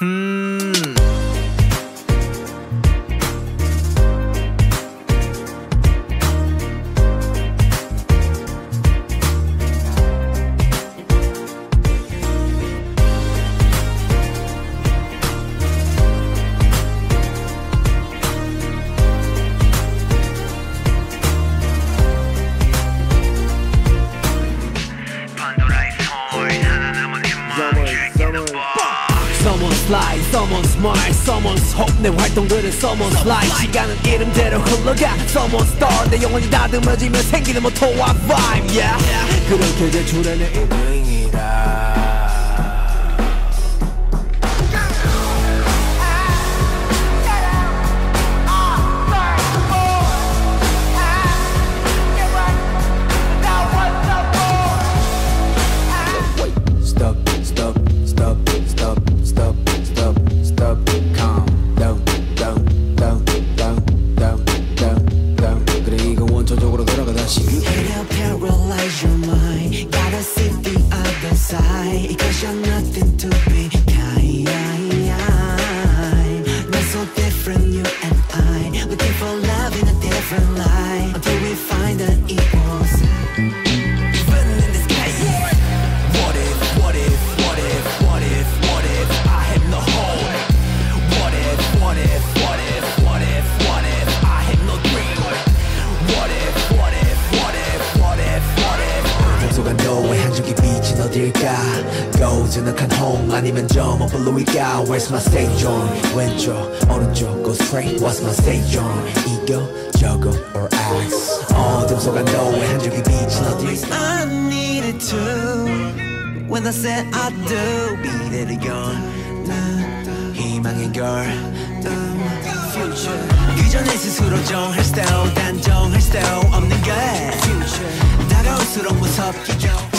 Someone's light, someone's smart, someone's hope 내 활동들은 someone's light 시간은 이름대로 흘러가 someone's star 내 영혼이 다듬어지면 생기는 모토와 vibe yeah. 그렇게 제출해낸 인생이라 Because you're nothing to be kind. We're so different, you and I. Looking for love in a different light until we find an equals. Running in the sky. What if, what if, what if, what if, what if I had no hope? What if, what if, what if, what if, what if I had no dream? What if, what if, what if, what if, what if 속한 너의 한 줄기 빛이 어딜까 고즈넉한 home 아니면 저 먼 블루일까 Where's my stage zone 왼쪽 오른쪽 go straight What's my stage zone 이거 저거 or X 어둠 속한 너의 한 줄기 빛이 어딜까 I needed to When I said I do Beat it again 희망의 girl Future 그저 내 스스로 정할 style 단정할 style 없는 게 Future 다가올수록 무섭게